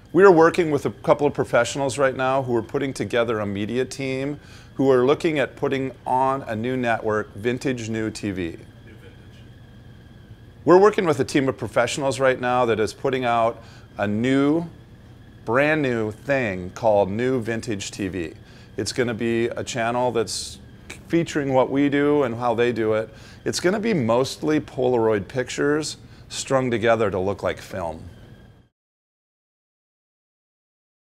We are working with a couple of professionals right now who are putting together a media team who are looking at putting on a new network, Vintage New TV. We're working with a team of professionals right now that is putting out a brand new thing called New Vintage TV. It's going to be a channel that's featuring what we do and how they do it. It's going to be mostly Polaroid pictures strung together to look like film.